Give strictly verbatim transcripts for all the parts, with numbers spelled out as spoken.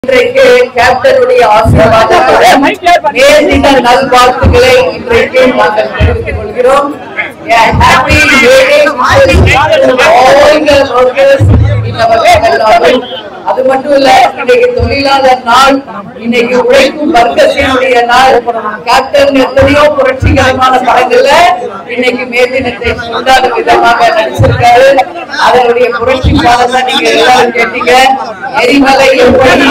இன்றைக்கு கேப்டனுடைய ஆசீர்வாதத்துடன் மேதின நல்வாழ்த்துக்களை இன்றைக்கு நாங்கள் தெரிவித்துக் கொள்கிறோம். Happy wedding to all the workers in our Tamil. அது மட்டும் இல்ல, இன்னைக்கு தொழிலாளர் நாள், இன்னைக்கு உழைக்கும் வர்க்கத்தினுடைய நாள். கேப்டன் எத்தனையோ புரட்சிகரமான படங்கள்ல இன்னைக்கு மே தினத்தை கொண்டாடும் விதமாக நடிச்சிருக்காரு. அதனுடைய புரட்சி பாடம் தான் நீங்க எல்லாரும் கேட்டீங்க. எரிமலை எப்படி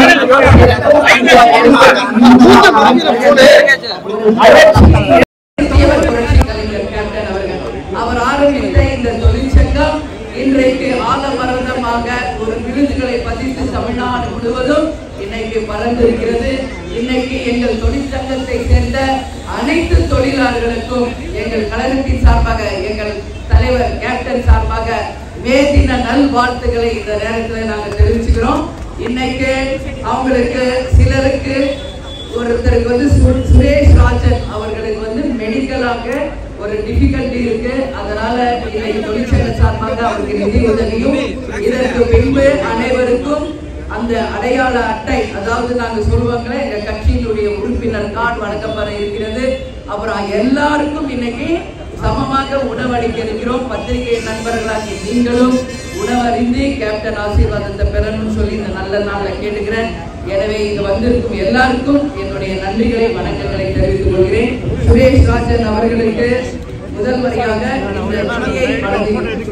அவர் ஆரம்பித்த இந்த தொழிற்சங்கம் இன்றைக்கு ஆலமரதமாக ஒரு விருதுகளை பதித்து தமிழ்நாடு முழுவதும் இன்னைக்கு பறந்திருக்கிறது. இன்னைக்கு எங்கள் தொழிற்சங்கத்தை சேர்ந்த அனைத்து தொழிலாளர்களுக்கும் எங்கள் கழகத்தின் சார்பாக, எங்கள் தலைவர் கேப்டன் சார்பாக மே தின நல்வாழ்த்துக்களை இந்த நேரத்தில் நாங்கள் தெரிவிச்சுக்கிறோம். இன்னைக்கு அவங்களுக்கு சிலருக்கு ஒருத்தருக்கு வந்து சுரேஷ் ராஜன் அவர்களுக்கு வந்து மெடிக்கலாக ஒரு டிஃபிகல்ட்டி இருக்கு. அதனால இன்னைக்கு தொழிற்சங்க சார்பாக அவருக்கு நிதி உதவியும், இதற்கு பின்பு அனைவருக்கும் அந்த அடையாள அட்டை, அதாவது நாங்க சொல்லுவாங்களே எங்க கட்சியினுடைய உறுப்பினர் கார்டு வழங்கப்பட இருக்கிறது. அப்புறம் எல்லாருக்கும் இன்னைக்கு சமமாக உணவளிக்க இருக்கிறோம். பத்திரிகை நண்பர்களாகி நீங்களும் உணவறிந்து கேப்டன் ஆசீர்வாதத்தை பெறணும்னு சொல்லி இந்த நல்ல நாள்ல கேட்டுக்கிறேன். எனவே இங்க வந்திருக்கும் எல்லாருக்கும் என்னுடைய நன்றிகளை வணக்கங்களை தெரிவித்துக் கொள்கிறேன். சுரேஷ் ராஜன் அவர்களுக்கு முதல் முறையாக இந்த பணியை வழங்குகிறேன்.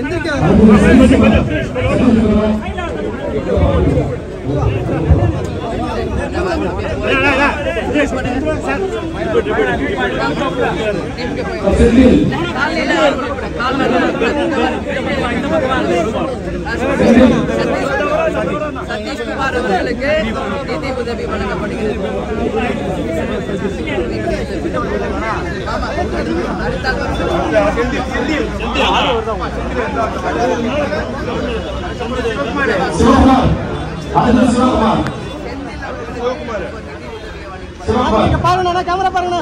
சதீஷ்குமார் அவர்களுக்கு நிதி உதவி வழங்கப்படுகிறது. பாருங்க கேமரா பாருங்க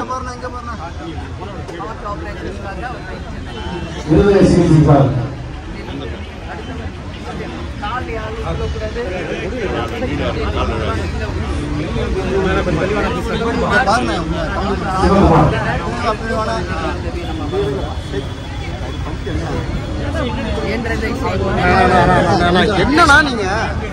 என்னன்னா நீங்க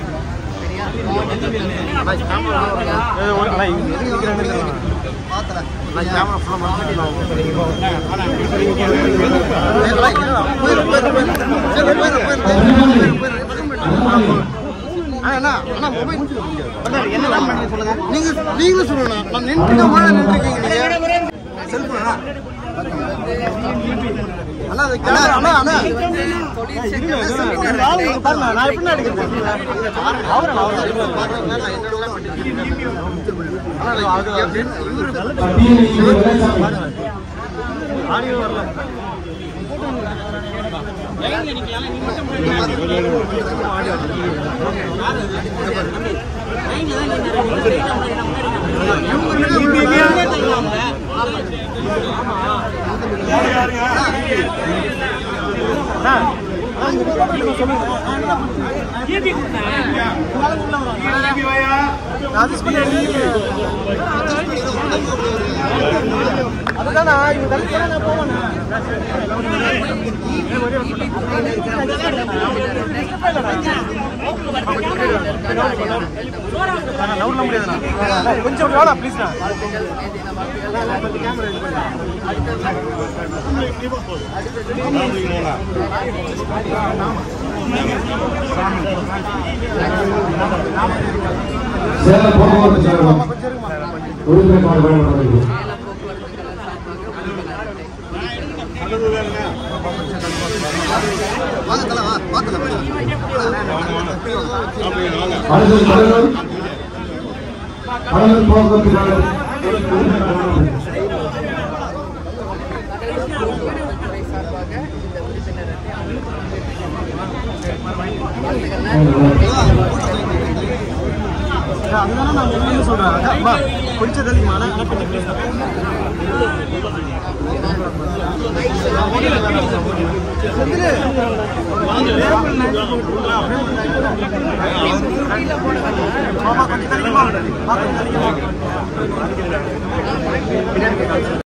நீங்களும் சொல்லணும். நான் நின்று நின்றுருக்கீங்க செல்போனா அண்ணா அண்ணா அண்ணா நான் எப்படி அடிக்கிறேன் ஆடியோ வரல. அதுதானா கொஞ்சம் ப்ளீஸ் சேலம் போக்குவரத்து கழகம் ஒருங்கிணைப்பாளர் வழங்கப்படுகிறது. அடுத்தது கடலூர் கடலூர் போக்குவரத்து கழகம் அதுதானே நான் சொல்றேன். கொஞ்சம் தள்ளிமான கொஞ்சம் ப்ளீஸ் மாமா கொஞ்சம் தள்ளிமா